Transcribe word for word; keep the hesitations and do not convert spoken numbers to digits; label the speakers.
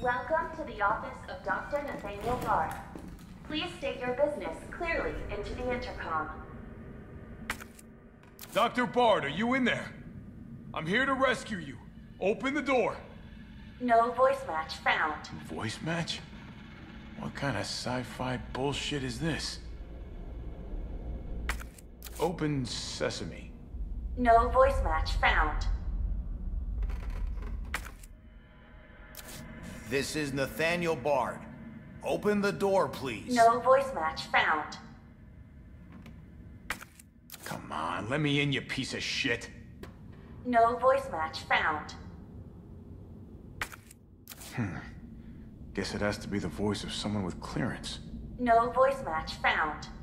Speaker 1: Welcome to the office of Doctor Nathaniel Bard. Please state your business clearly into the intercom.
Speaker 2: Doctor Bard, are you in there? I'm here to rescue you. Open the door.
Speaker 1: No voice match found.
Speaker 2: Voice match? What kind of sci-fi bullshit is this? Open sesame.
Speaker 1: No voice match found.
Speaker 3: This is Nathaniel Bard. Open the door, please.
Speaker 1: No voice match found.
Speaker 2: Come on, let me in, you piece of shit.
Speaker 1: No voice match found.
Speaker 2: Hmm. Guess it has to be the voice of someone with clearance.
Speaker 1: No voice match found.